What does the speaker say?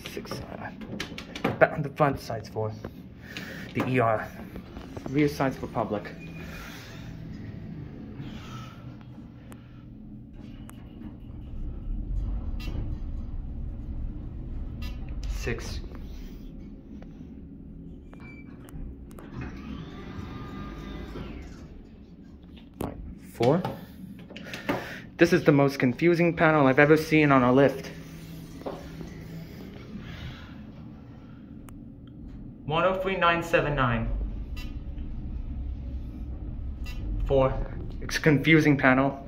6. The front side's 4. The ER. Rear side's for public. 6. 4. This is the most confusing panel I've ever seen on a lift. 103979. 4. It's a confusing panel.